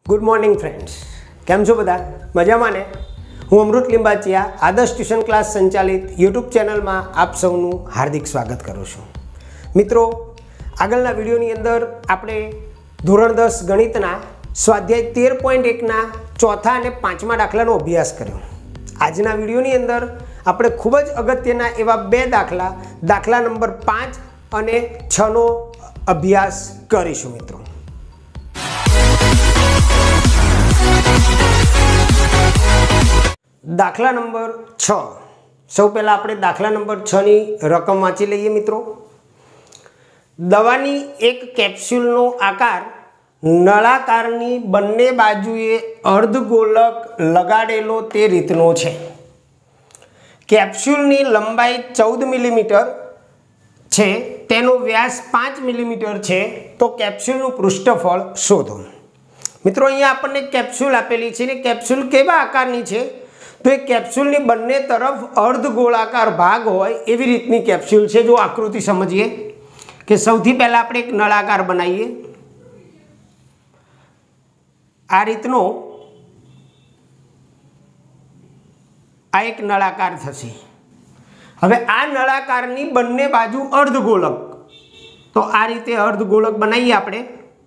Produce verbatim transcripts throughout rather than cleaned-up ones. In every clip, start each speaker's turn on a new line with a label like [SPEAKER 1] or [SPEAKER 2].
[SPEAKER 1] Good morning friends, केम छो बधा मजामां ने? हूँ अमृत लिंबाचिया आदर्श ट्यूशन क्लास संचालित यूट्यूब चैनल में आप सबनु हार्दिक स्वागत करूँ छूं। मित्रों, आगळना विडियोनी अंदर आपणे धोरण दस गणितना स्वाध्याय तेर पॉइंट एक ना चौथा और पांचमा दाखलानो अभ्यास कर्यो। आजना विडियोनी अंदर आपणे खूब ज अगत्यना एवा बे दाखला दाखला नंबर पांच और छ नो अभ्यास करीशुं। मित्रों, दाखला नंबर छ, सौ पहला आपणे दाखला नंबर छ नी रकम वाँची लईए। मित्रों, दवानी एक केप्स्यूलनो आकार नळाकारनी बंने बाजुए अर्धगोलक लगाडेलो ते रीतनो छे। केप्स्यूलनी लंबाई चौदह मिलीमीटर छे, तेनो व्यास पांच मिलीमीटर छे, तो केप्स्यूलनुं पृष्ठफळ शोधो। मित्रों, अहींया आपणे केप्स्यूल आपेली छे ने केप्स्यूल केवा आकारनी छे? तो एक केप्स्यूल बंने तरफ अर्धगोलाकार भाग होय एवी रीतनी केप्स्यूल छे। जो आकृति समझिए कि सौथी पहला आपणे एक नळाकार बनावीए। आ रीतनो आ एक नळाकार थशे। हवे आ नळाकारनी बंने बाजू अर्धगोलक, तो आ रीते अर्धगोलक बनावीए आपणे।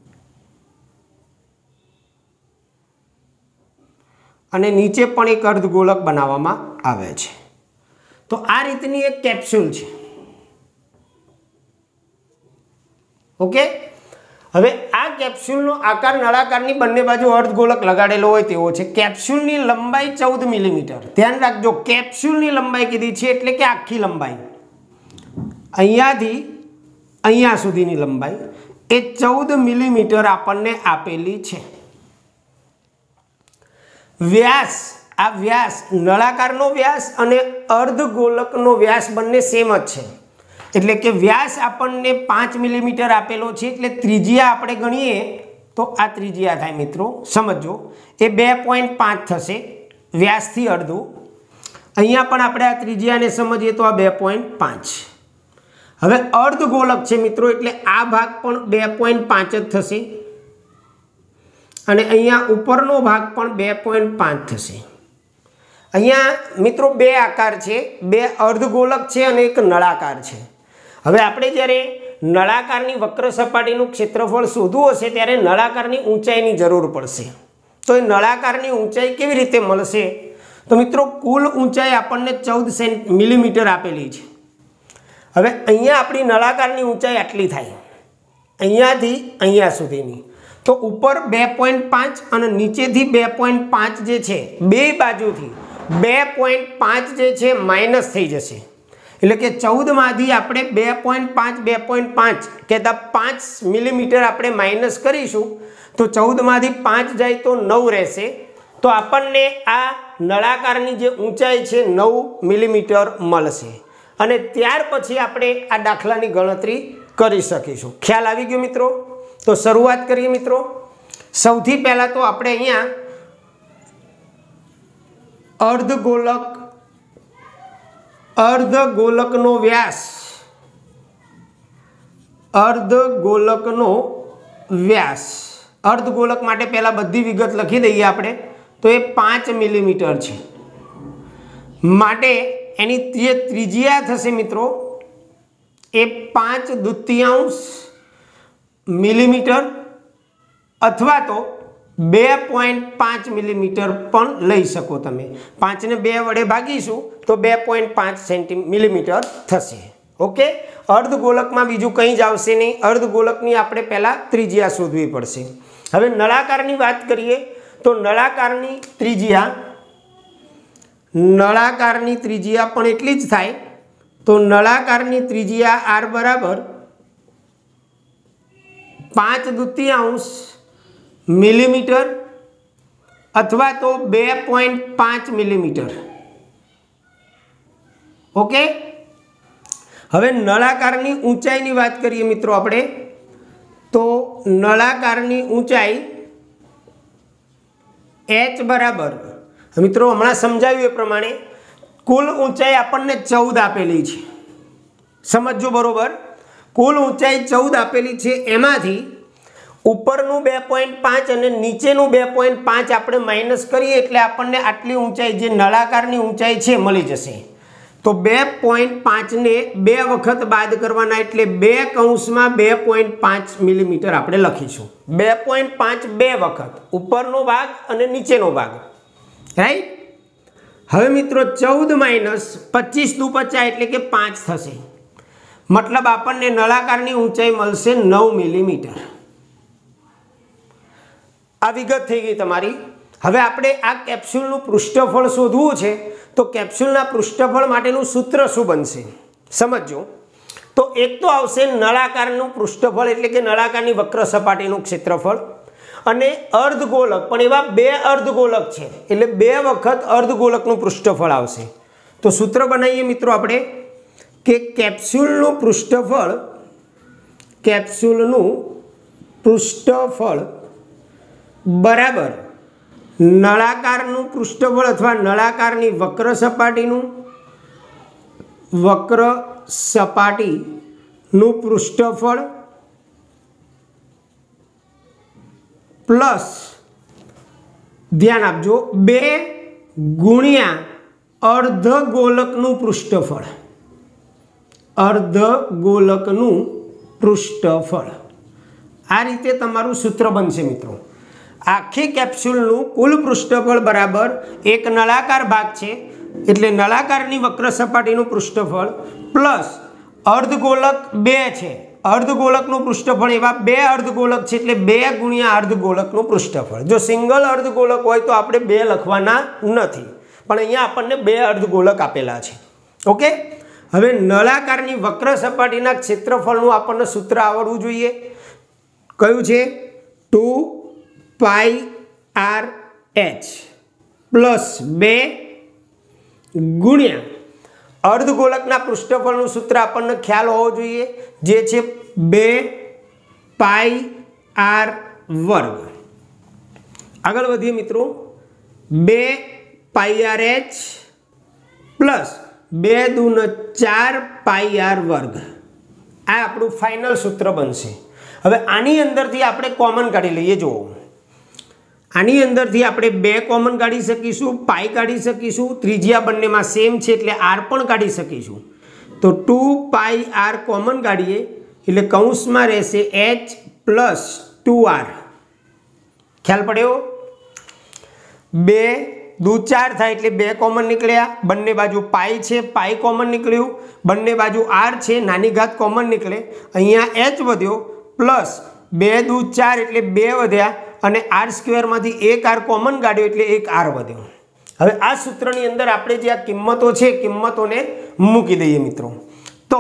[SPEAKER 1] અને નીચે પણ એક અર્ધગોલક બનાવવામાં આવે છે। તો આ રીતની એક કેપ્સ્યુલ છે। ઓકે, હવે આ કેપ્સ્યુલનો આકાર નળાકારની બંને બાજુ અર્ધગોલક લગાડેલો હોય તેવો છે। કેપ્સ્યુલની લંબાઈ ચૌદ મિલીમીટર। ધ્યાન રાખજો, કેપ્સ્યુલની લંબાઈ કીધી છે એટલે કે આખી લંબાઈ અહીંયાથી અહીંયા સુધીની લંબાઈ એ ચૌદ મિલીમીટર આપણને આપેલી છે। व्यास, आ व्यास नळाकारनो व्यास अने अर्धगोलकनो व्यास बंने सेम ज छे, एटले के व्यास आपणने पांच मिलीमीटर आपेलो छे, एटले त्रिज्या आपणे गणीए तो आ त्रिज्या थाय। मित्रों समझो, ए बे पॉइंट पांच थशे व्यासथी अर्धो। अहींया पण आपणे आ त्रिज्याने समजीए तो आ बे पॉइंट पांच। हवे अर्धगोलक छे मित्रों, एटले आ भाग पण बे पॉइंट पांच ज थशे અને અહીંયા ઉપરનો ભાગ પણ બે પોઈન્ટ પાંચ થશે। અહીંયા મિત્રો બે આકાર છે, બે અર્ધગોલક છે અને એક નળાકાર છે। હવે આપણે જ્યારે નળાકારની વક્ર સપાટીનું ક્ષેત્રફળ શોધવું હશે ત્યારે નળાકારની ઊંચાઈની જરૂર પડશે। તો એ નળાકારની ઊંચાઈ કેવી રીતે મળશે? તો મિત્રો કુલ ઊંચાઈ આપણને ચૌદ સેન્ટ મિલીમીટર આપેલી છે। હવે અહીંયા આપણી નળાકારની ઊંચાઈ આટલી થાય, અહીંયાથી અહીંયા સુધીની। तो ऊपर बे पॉइंट पांच और नीचे थी बे पॉइंट पांच जे छे, बे बाजू थी बे पॉइंट पांच जे छे माइनस थई जशे। एटले के चौद मांथी आपणे बे पॉइंट पांच बे पॉइंट पांच कहता पांच मिलीमीटर आपणे माइनस करीशुं तो चौद मांथी पांच जाए तो नौ रहेशे। तो आपणने आ नळाकारनी जे ऊंचाई छे नौ मिलीमीटर मळशे अने त्यार पछी आपणे आ दाखलानी गणतरी करी शकीशुं। ख्याल आवी गयो मित्रों? तो शुरुआत करिए मित्रों। सौथी पहला तो आपणे अहींया अर्धगोलक अर्धगोलकनो व्यास अर्धगोलकनो व्यास अर्धगोलक माटे पहला बधी विगत लखी दईए आपणे। तो ये पांच मिलीमीटर छे, माटे एनी जे त्रिज्या थशे मित्रों ए पांच द्वितीयांश मिलीमीटर अथवा तो बे पॉइंट पांच मिलीमीटर पण लई शको तमे। पांच ने बे वडे भागीशुं तो बे पॉइंट पांच सेंटी मिलीमीटर थशे। ओके, अर्धगोलक में बीजू कहीं ज आवशे नहीं। अर्धगोलकनी आपणे पहला त्रिज्या शोधवी पड़शे। हवे नळाकारनी वात करीए तो नळाकारनी त्रिज्या नळाकारनी त्रिज्या पण एटली ज थाय। तो नळाकारनी त्रिज्या आर बराबर पांच द्वितीयांश मिलीमीटर अथवा तो बे पॉइंट पांच मिलीमीटर। ओके, हवे नळाकारनी ऊंचाईनी बात करिए मित्रों आपणे। तो नळाकारनी ऊंचाई एच बराबर मित्रों हमणां समजाव्युं ए प्रमाणे कुल ऊंचाई आपणने चौदह आपेली छे। समझो बरोबर, कुल ऊंचाई चौदह आपेली छे, एमांथी ઉપરનું બે પોઈન્ટ પાંચ અને નીચેનું બે પોઈન્ટ પાંચ આપણે માઇનસ કરીએ એટલે આપણને આટલી ઊંચાઈ જે નળાકારની ઊંચાઈ છે મળી જશે। તો બે પોઈન્ટ પાંચને બે વખત બાદ કરવાના એટલે બે કૌંસમાં બે પોઈન્ટ પાંચ મિલીમીટર આપણે લખીશું। બે પોઈન્ટ પાંચ બે વખત ઉપરનો ભાગ અને નીચેનો ભાગ, રાઈટ। હવે મિત્રો ચૌદ માઇનસ પચીસ દુ પચાસ એટલે કે પાંચ થશે, મતલબ આપણને નળાકારની ઊંચાઈ મળશે નવ મિલીમીટર। આ વિગત થઈ ગઈ તમારી। હવે આપણે આ કેપ્સ્યુલનું પૃષ્ઠફળ શોધવું છે, તો કેપ્સ્યુલના પૃષ્ઠફળ માટેનું સૂત્ર શું બનશે સમજો। તો એક તો આવશે નળાકારનું પૃષ્ઠફળ એટલે કે નળાકારની વક્ર સપાટીનું ક્ષેત્રફળ, અને અર્ધગોલક પણ એવા બે અર્ધગોલક છે એટલે બે વખત અર્ધગોલકનું પૃષ્ઠફળ આવશે। તો સૂત્ર બનાવીએ મિત્રો આપણે કે કેપ્સ્યુલનું પૃષ્ઠફળ કેપ્સ્યુલનું પૃષ્ઠફળ બરાબર નળાકારનું પૃષ્ઠફળ અથવા નળાકારની વક્ર સપાટીનું વક્ર સપાટીનું પૃષ્ઠફળ પ્લસ ધ્યાન આપજો બે ગુણ્યા અર્ધગોલકનું પૃષ્ઠફળ અર્ધગોલકનું પૃષ્ઠફળ। આ રીતે તમારું સૂત્ર બનશે મિત્રો। આખી કેપ્સ્યુલનું કુલ પૃષ્ઠફળ બરાબર એક નળાકાર ભાગ છે એટલે નળાકારની વક્ર સપાટીનું પૃષ્ઠફળ પ્લસ અર્ધગોલક બે છે, અર્ધગોલકનું પૃષ્ઠફળ એવા બે અર્ધગોલક છે એટલે બે ગુણ્યા અર્ધગોલકનું પૃષ્ઠફળ। જો સિંગલ અર્ધગોલક હોય તો આપણે બે લખવાના નથી, પણ અહીંયા આપણને બે અર્ધગોલક આપેલા છે। ઓકે, હવે નળાકારની વક્ર સપાટીના ક્ષેત્રફળનું આપણને સૂત્ર આવડવું જોઈએ। કયું છે? Two pi R H plus બે ગુણ્યા અર્ધગોલકના પૃષ્ઠફળનું સૂત્ર આપણને ખ્યાલ હોવો જોઈએ, જે છે બે પાઈ આર વર્ગ। આગળ વધીએ મિત્રો, બે પાઈ આર એચ પ્લસ બે દૂન ચાર પાઈ આર વર્ગ, આ આપણું ફાઇનલ સૂત્ર બનશે। હવે આની અંદરથી આપણે કોમન કાઢી લઈએ। જુઓ, આની અંદરથી આપણે બે કોમન કાઢી શકીશું, પાઈ કાઢી શકીશું, ત્રિજ્યા બંનેમાં સેમ છે એટલે આર પણ કાઢી શકીશું। તો ટુ પાઈ આર કોમન કાઢીએ એટલે કૌંસમાં રહેશે એચ પ્લસ ટુ આર। ખ્યાલ પડ્યો? બે દુ ચાર થાય એટલે બે કોમન નીકળ્યા, બંને બાજુ પાઈ છે, પાઈ કોમન નીકળ્યું, બંને બાજુ આર છે, નાની ઘાત કોમન નીકળે, અહીંયા એચ વધ્યો પ્લસ બે દુ ચાર એટલે બે વધ્યા અને આર સ્ક્વેરમાંથી એક આર કોમન કાઢ્યો એટલે એક આર વધ્યો। હવે આ સૂત્રની અંદર આપણે જે આ કિંમતો છે કિંમતોને મૂકી દઈએ મિત્રો। તો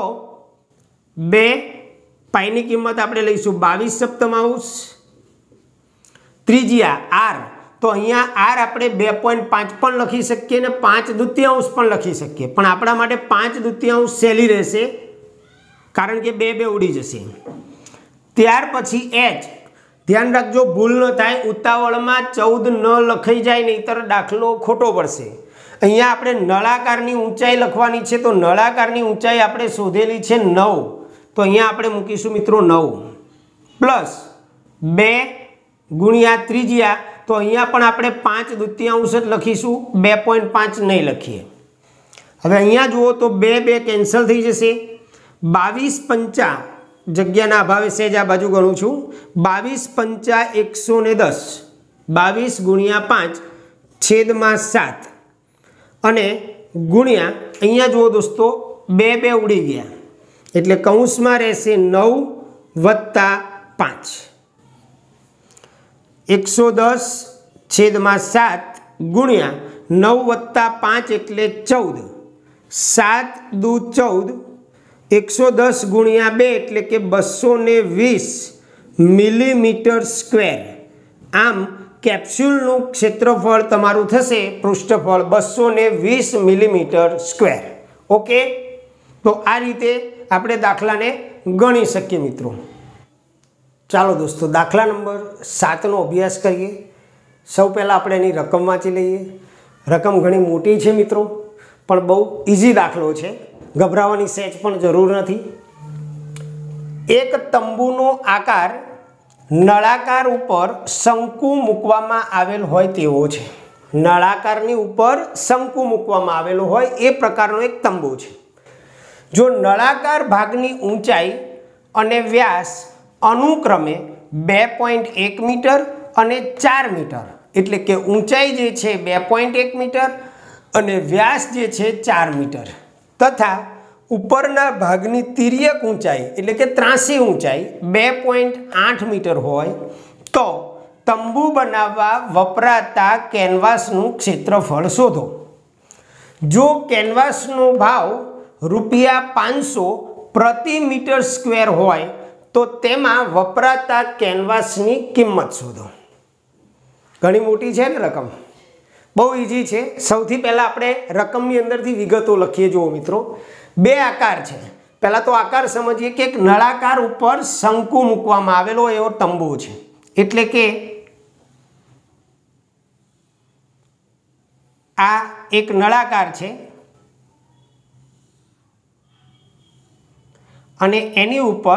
[SPEAKER 1] બે પાઈની કિંમત આપણે લઈશું બાવીસ સપ્તમાંશ, ત્રિજ્યા આર, તો અહીંયા આર આપણે બે પોઈન્ટ પાંચ પણ લખી શકીએ ને પાંચ દૂતીયાંશ પણ લખી શકીએ, પણ આપણા માટે પાંચ દૂતીયાંશ સહેલી રહેશે કારણ કે બે બે ઉડી જશે। ત્યાર પછી એચ, ધ્યાન રાખજો ભૂલ ન થાય, ઉતાવળમાં ચૌદ ન લખાઈ જાય નહીંતર દાખલો ખોટો પડશે। અહીંયા આપણે નળાકારની ઊંચાઈ લખવાની છે, તો નળાકારની ઊંચાઈ આપણે શોધેલી છે નવ, તો અહીંયા આપણે મૂકીશું મિત્રો નવ પ્લસ બે ગુણ્યા ત્રિજ્યા, તો અહીંયા પણ આપણે પાંચ દૂતીયાંશ જ લખીશું, બે પોઈન્ટ પાંચ નહીં લખીએ। હવે અહીંયા જુઓ તો બે બે કેન્સલ થઈ જશે, બાવીસ પંચા જગ્યાના અભાવે સહેજ આ બાજુ ગણું છું, બાવીસ પંચા એકસો ને દસ, બાવીસ ગુણ્યા પાંચ છેદમાં સાત અને ગુણ્યા અહીંયા જુઓ દોસ્તો બે બે ઉડી ગયા એટલે કૌંસમાં રહેશે નવ વત્તા પાંચ, એકસો દસ છેદમાં સાત ગુણ્યા નવ વત્તા પાંચ એટલે ચૌદ, સાત દુ ચૌદ, એકસો દસ ગુણ્યા બે એટલે કે બસો ને વીસ મિલીમીટર સ્ક્વેર। આમ કેપ્સ્યુલનું ક્ષેત્રફળ તમારું થશે પૃષ્ઠફળ બસો ને વીસ મિલીમીટર સ્ક્વેર। ઓકે, તો આ રીતે આપણે દાખલાને ગણી શકીએ મિત્રો। ચાલો દોસ્તો દાખલા નંબર સાતનો અભ્યાસ કરીએ। સૌ પહેલાં આપણે એની રકમ વાંચી લઈએ। રકમ ઘણી મોટી છે મિત્રો, પણ બહુ ઇઝી દાખલો છે, ગભરાવાની સહેજ પણ જરૂર નથી। એક તંબુનો આકાર નળાકાર ઉપર શંકુ મૂકવામાં આવેલ હોય તેવો છે। નળાકારની ઉપર શંકુ મૂકવામાં આવેલો હોય એ પ્રકારનો એક તંબુ છે। જો નળાકાર ભાગની ઊંચાઈ અને વ્યાસ અનુક્રમે બે પોઈન્ટ એક મીટર અને ચાર મીટર, એટલે કે ઊંચાઈ જે છે બે પોઈન્ટ એક મીટર અને વ્યાસ જે છે ચાર મીટર, તથા ઉપરના ભાગની તિર્યક ઊંચાઈ એટલે કે ત્રાસી ઊંચાઈ બે પોઈન્ટ આઠ મીટર હોય તો તંબુ બનાવવા વપરાતા કેનવાસનું ક્ષેત્રફળ શોધો। જો કેનવાસનો ભાવ રૂપિયા પાંચસો પ્રતિ મીટર સ્ક્વેર હોય તો તેમાં વપરાતા કેનવાસની કિંમત શોધો। ઘણી મોટી છે ને રકમ, બહુ ઇઝી છે। સૌથી પહેલાં આપણે રકમની અંદરથી વિગતો લખીએ। જુઓ મિત્રો, બે આકાર છે। પહેલાં તો આકાર સમજીએ કે એક નળાકાર ઉપર શંકુ મૂકવામાં આવેલો એવો તંબુ છે, એટલે કે આ એક નળાકાર છે અને એની ઉપર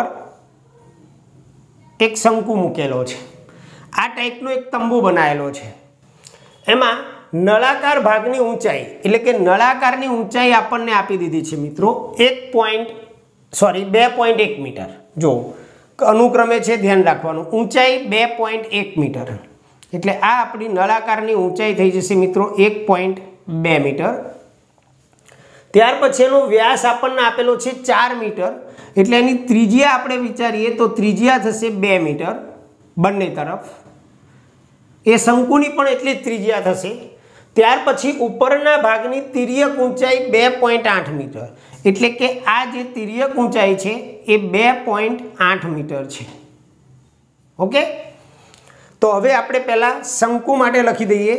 [SPEAKER 1] એક શંકુ મૂકેલો છે। આ ટાઈપનો એક તંબુ બનાવેલો છે। એમાં નળાકાર ભાગની ઊંચાઈ એટલે કે નળાકારની ઊંચાઈ આપણને આપી દીધી છે મિત્રો એક પોઈન્ટ સોરી બે પોઈન્ટ એક મીટર। જો અનુક્રમે છે, ધ્યાન રાખવાનું, ઊંચાઈ બે પોઈન્ટ એક મીટર, એટલે આ આપણી નળાકારની ઊંચાઈ થઈ જશે મિત્રો એક પોઈન્ટ બે મીટર। ત્યાર પછી એનો વ્યાસ આપણને આપેલો છે ચાર મીટર, એટલે એની ત્રિજ્યા આપણે વિચારીએ તો ત્રિજ્યા થશે બે મીટર બંને તરફ, એ શંકુની પણ એટલી જ ત્રિજ્યા થશે। ત્યાર પછી ઉપરના ભાગની તિર્યક ઊંચાઈ બે પોઈન્ટ આઠ મીટર, એટલે કે આ જે તિર્યક ઊંચાઈ છે એ બે પોઈન્ટ આઠ મીટર છે। ઓકે, તો હવે આપણે પહેલાં શંકુ માટે લખી દઈએ।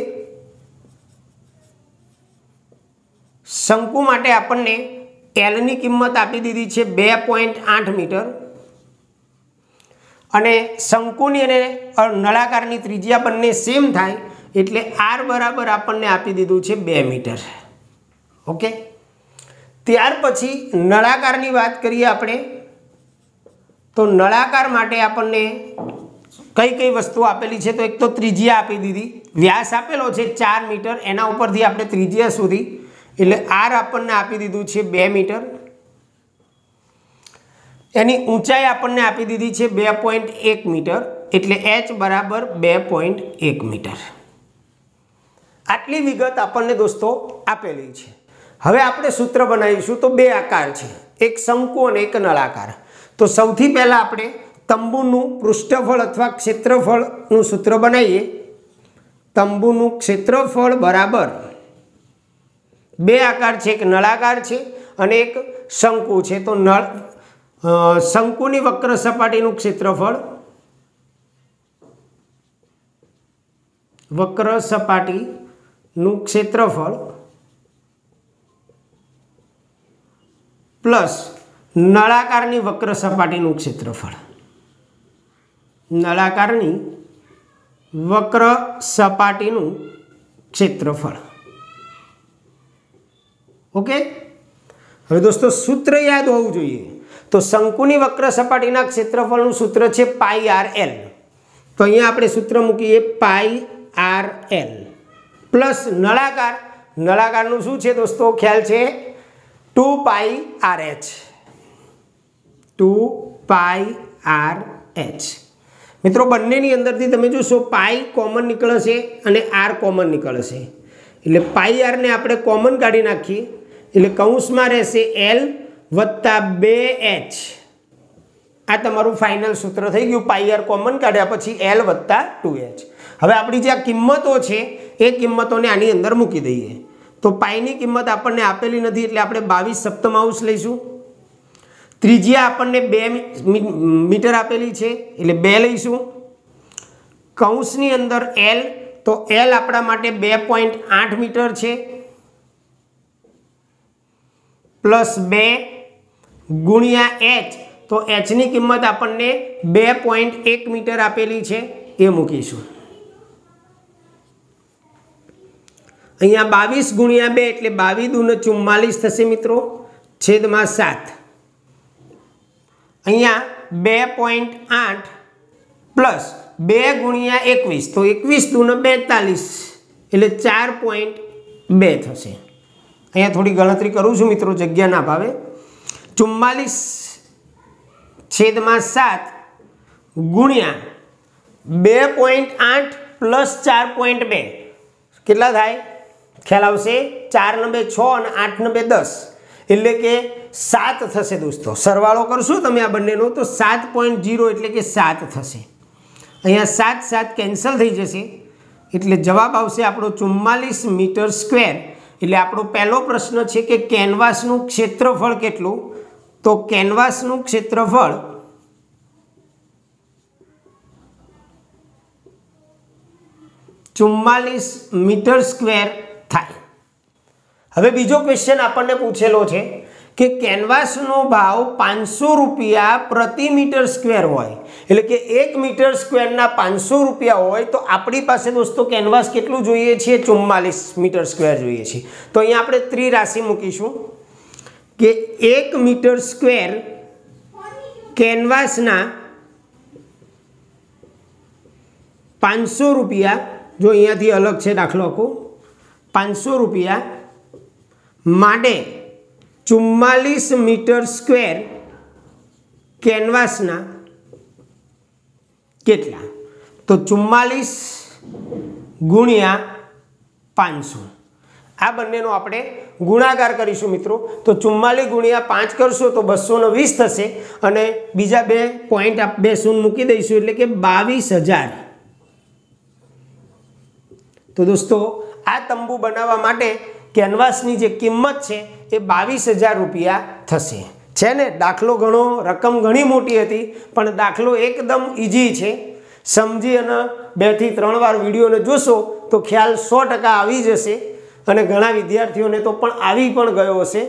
[SPEAKER 1] શંકુ માટે આપણને એલની કિંમત આપી દીધી છે બે પોઈન્ટ આઠ મીટર અને શંકુની અને નળાકારની ત્રિજ્યા બંને સેમ થાય એટલે આર બરાબર આપણને આપી દીધું છે બે મીટર। ઓકે, ત્યાર પછી નળાકારની વાત કરીએ આપણે તો નળાકાર માટે આપણને કઈ કઈ વસ્તુ આપેલી છે, તો એક તો ત્રિજ્યા આપી દીધી, વ્યાસ આપેલો છે ચાર મીટર, એના ઉપરથી આપણે ત્રિજ્યા સુધી એટલે આર આપણને આપી દીધું છે બે મીટર। એની ઊંચાઈ આપણને આપી દીધી છે બે પોઈન્ટ એક મીટર, એટલે એચ બરાબર બે પોઈન્ટ એક મીટર। આટલી વિગત આપણને દોસ્તો આપેલી છે। હવે આપણે સૂત્ર બનાવીશું। તો બે આકાર છે, એક શંકુ અને એક નળાકાર। તો સૌથી પહેલાં આપણે તંબુનું પૃષ્ઠફળ અથવા ક્ષેત્રફળનું સૂત્ર બનાવીએ। તંબુનું ક્ષેત્રફળ બરાબર બે આકાર છે, એક નળાકાર છે અને એક શંકુ છે। તો નળ શંકુની વક્ર સપાટીનું ક્ષેત્રફળ વક્ર સપાટીનું ક્ષેત્રફળ પ્લસ નળાકારની વક્ર સપાટીનું ક્ષેત્રફળ, નળાકારની વક્ર સપાટીનું ક્ષેત્રફળ। ઓકે, હવે દોસ્તો સૂત્ર યાદ હોવું જોઈએ। તો શંકુની વક્ર સપાટીના ક્ષેત્રફળનું સૂત્ર છે પાઈ આર એલ। તો અહીંયા આપણે સૂત્ર મૂકીએ પાઈ આર એલ પ્લસ નળાકાર, નળાકારનું શું છે દોસ્તો, ખ્યાલ છે two pi R H, two pi R H. મિત્રો બંનેની અંદરથી તમે જોશો પાઈ કોમન નીકળશે અને આર કોમન નીકળશે, એટલે પાઈ આરને આપણે કોમન કાઢી નાખીએ એટલે કૌંસમાં રહેશે એલ વત્તા બે એચ। આ તમારું ફાઇનલ સૂત્ર થઈ ગયું। પાઈ આર કોમન કાઢ્યા પછી એલ વત્તા ટુ એચ। હવે આપણી જે આ કિંમતો છે એ કિંમતોને આની અંદર મૂકી દઈએ। તો પાઈની કિંમત આપણને આપેલી નથી એટલે આપણે બાવીસ સપ્તમાંશ લઈશું। ત્રિજ્યા આપણને બે મીટર આપેલી છે એટલે બે લઈશું। કૌંસની અંદર એલ, તો એલ આપણા માટે બે પોઈન્ટ આઠ મીટર છે પ્લસ બે ગુણ્યા એચ, તો એચની કિંમત આપણને બે પોઈન્ટ એક મીટર આપેલી છે એ મૂકીશું। અહીંયા બાવીસ ગુણ્યા બે એટલે બાવીસ દૂને ચુમ્માલીસ થશે મિત્રો, છેદમાં સાત। અહીંયા બે પોઈન્ટ આઠ પ્લસ બે ગુણ્યા એકવીસ, તો એકવીસ દૂને બેતાલીસ એટલે ચાર પોઈન્ટ બે થશે. અહીંયા થોડી ગણતરી કરું છું મિત્રો, જગ્યા ના ભાવે. ચુમ્માલીસ છેદમાં સાત ગુણ્યા બે પોઈન્ટ આઠ પ્લસ ચાર પોઈન્ટ બે કેટલા થાય? ખ્યાલ આવશે? ચાર ને બે છ અને આઠ ને બે દસ એટલે કે સાત થશે દોસ્તો. સરવાળો કરશો તમે આ બંનેનો તો સાત પોઈન્ટ ઝીરો એટલે કે સાત થશે. અહીંયા સાત સાત કેન્સલ થઈ જશે એટલે જવાબ આવશે આપણો ચુમ્માલીસ મીટર સ્ક્વેર. એટલે આપણો પહેલો પ્રશ્ન છે કે કેનવાસનું ક્ષેત્રફળ કેટલું? તો કેનવાસનું ક્ષેત્રફળ ચુમ્માલીસ મીટર સ્ક્વેર થાય. હવે બીજો ક્વેશ્ચન આપણને પૂછેલો છે કે કેનવાસનો ભાવ પાંચસો રૂપિયા પ્રતિ મીટર સ્ક્વેર હોય, એટલે કે એક મીટર સ્ક્વેરના પાંચસો રૂપિયા હોય તો આપણી પાસે દોસ્તો કેનવાસ કેટલું જોઈએ છે? ચુમ્માલીસ મીટર સ્ક્વેર જોઈએ છે. તો અહીંયા આપણે ત્રિરાશિ મૂકીશું કે એક મીટર સ્ક્વેર કેનવાસના પાંચસો રૂપિયા, જો અહીંયાથી અલગ છે દાખલો આખો, પાંચસો રૂપિયા માટે ચુમ્માલીસ મીટર સ્ક્વેર કેનવાસના કેટલા? તો ચુમ્માલીસ ગુણ્યા પાંચસો, આ બંનેનો આપણે ગુણાકાર કરીશું મિત્રો. તો ચુમ્માલીસ ગુણ્યા પાંચ કરશો તો બસો ને વીસ થશે અને બીજા બે પોઈન્ટ બે શૂન્ય મૂકી દઈશું એટલે કે બાવીસ હજાર. તો દોસ્તો આ તંબુ બનાવવા માટે કેનવાસની જે કિંમત છે એ બાવીસ હજાર રૂપિયા થશે. છે ને? દાખલો ઘણો, રકમ ઘણી મોટી હતી પણ દાખલો એકદમ ઇઝી છે. સમજી અને બેથી ત્રણ વાર વિડીયોને જોશો તો ખ્યાલ સો ટકા આવી જશે અને ઘણા વિદ્યાર્થીઓને તો પણ આવી પણ ગયો હશે.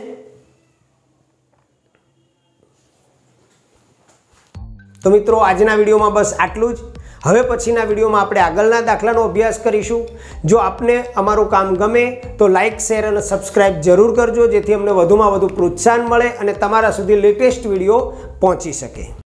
[SPEAKER 1] તો મિત્રો આજના વિડીયોમાં બસ આટલું જ. હવે પછીના વિડીયોમાં આપણે આગળના દાખલાનો અભ્યાસ કરીશું. જો આપને અમારું કામ ગમે તો લાઇક, શેર અને સબસ્ક્રાઇબ જરૂર કરજો, જેથી અમને વધુમાં વધુ પ્રોત્સાહન મળે અને તમારા સુધી લેટેસ્ટ વિડીયો પહોંચી શકે.